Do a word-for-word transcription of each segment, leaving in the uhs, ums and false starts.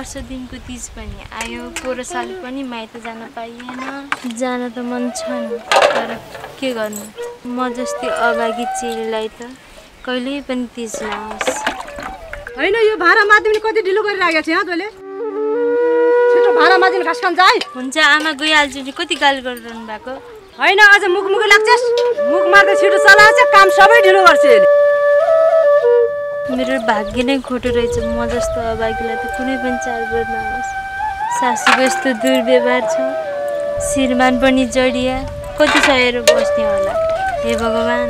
वर्ष दिनको तीज पनि आयो पोहोर साल पनि माइत जान पाइएन जान त मन छ नि तर के गर्नु म जस्तै अभागी चेलीलाई त कहिल्यै पनि तीज नहोस् हैन यो भाडा मादिने कति ढिलो गरिराखेको छ यहाँ तैले छिटो भाडा मादिने घाँस खान जाई हुन्छ आमा गइहाल्छु नि कति गाली गरिरहनु भएको हैन अझ मुख मुख लाग्छस् मुख मार्दै छिटो चलाउँछ काम सबै ढिलो गर्छ यसले मेरो भाग्य नै खोटो रहेछ म जस्तो अभागीलाई त कुनै पनि चाडबाड नहोस् सासूको यस्तो दुर्व्यवहार छ श्रीमान पनि जडिया कति सहेर बस्ने होला हे भगवान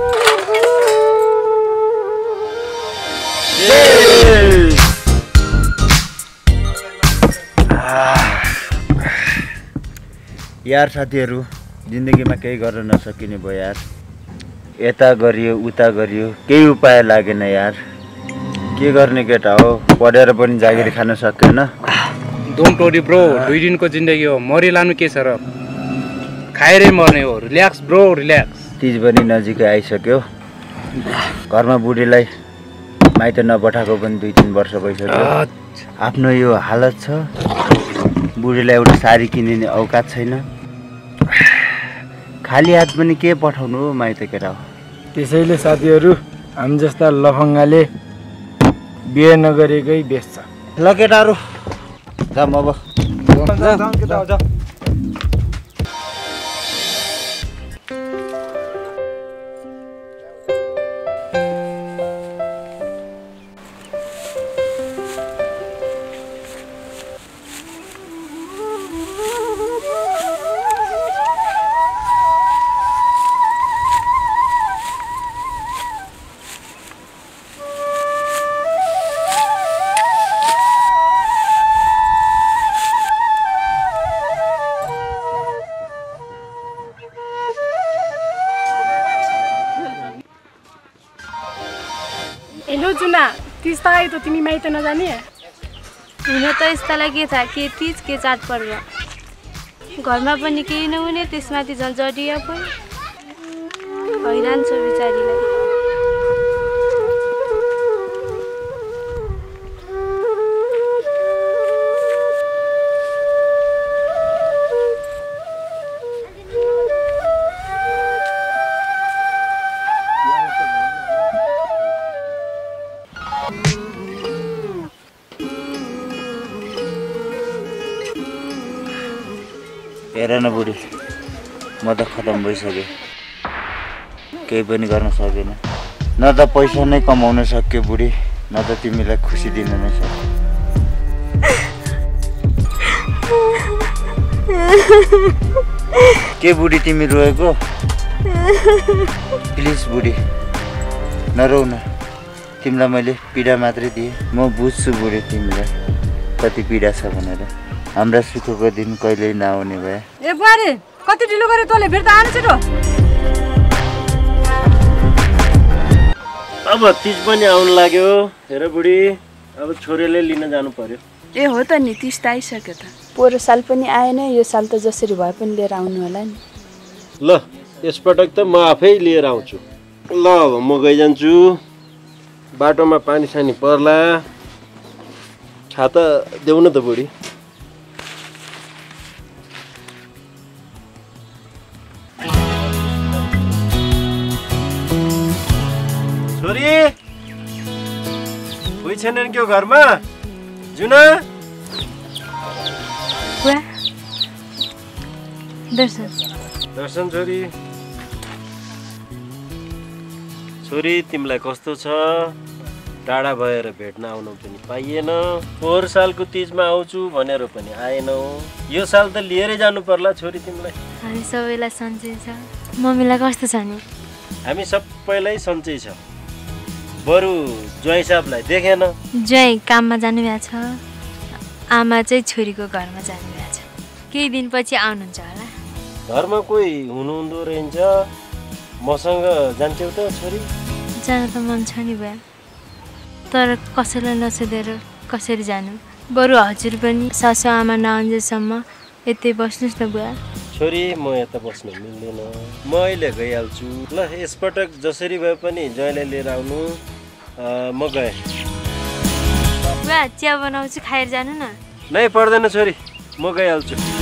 यार साथीहरू जिन्दगीमा केही गर्न नसकिने भयो यार यता गरियो उता गरियो केही उपाय लागेन यार के गर्ने केटा हो पढेर पनि जागिर खान सकेन डोन्ट वरी ब्रो दुई दिनको जिन्दगी हो मरिलानु के छ र खाएरै मर्ने हो रिल्याक्स ब्रो रिल्याक्स तीज पनि नजिकै आइसक्यो घरमा बुढीलाई माइत नपठाएको पनि दुई तिन वर्ष भइसक्यो आफ्नो यो हालत छ बुढीलाई एउटा साडी किनिने औकात छैन खाली हात पनि के पठाउनु हो माइत केटा हो त्यसैले साथीहरू हामी जस्ता लफङ्गाले बिहे नगरेकै बेच्छ ल केटाहरू जाम अब हेलो जुना तीज त आयो त तिमी माइत नजाने हुन त यस्तालाई के थाहा के तीज के चाडपर्व घरमा पनि केही नहुने त्यसमाथि झन् जडिया पनि हैरान छ बिचारीलाई हेर न बुढी म त खतम भइसकेँ केही पनि गर्न सकेन न त पैसा नै कमाउन सक्यो बुढी न त तिमीलाई खुसी दिन नै सक्यो के बुढी तिमी रोएको प्लिज बुढी नरौ न तिमीलाई मैले पीडा मात्रै दिएँ म बुझ्छु बुढी तिमीलाई कति पीडा छ भनेर हाम्रा सुखको दिन कहिल्यै नआउने भए ए बुहारी कति ढिलो गरे तँले फेरि त आनु छिटो अब तीज पनि आउन लाग्यो हेर बुढी अब छोरीले लिन जानु पर्यो ए हो त नि तीज त आइसक्यो त पोहोर साल पनि आएन यो साल त जसरी भए पनि लिएर आउनु होला नि ल यसपटक त म आफै लिएर आउँछु ल अब म गइजान्छु बाटोमा पानी सानी पर्ला छाता देऊ न त बुढी छोरी कोही छैनन् क्या घरमा जुना दर्शन दर्शन छोरी छोरी तिमीलाई कस्तो छ टाढा भएर भेट्न आउनु पनि पाइएन पोहोर सालको तीजमा आउँछु भनेर पनि आएनौ यो साल त लिएरै जानु पर्ला छोरी तिमीलाई हामी सबैलाई सन्चै छ मम्मीलाई कस्तो छ नि हामी सबैलाई सन्चै छ बरु ज्वाइँ साहबलाई देखेन ज्वाइँ काममा जानुभएको छ आमा चाहिँ छोरीको घरमा जानुभएको छ केही दिनपछि आउनुहुन्छ होला घरमा कोही हुनुहुँदो रहेछ मसँग जान्छौ त छोरी जान त मन छ नि भए तर कसैलाई नसोधेर कसरी जानु बरु हजुर पनि सासु आमा नआउन्जेलसम्म यतै बस्नुहोस् न बुवा छोरी म यता बस्नु मिल्दैन म अहिले गइहाल्छु ल यसपटक जसरी भए पनि ज्वाइँलाई लिएर आउनु म गएँ बुवा चिया बनाउँछु खाएर जानु न। नै पर्दैन छोरी, म गइहाल्छु।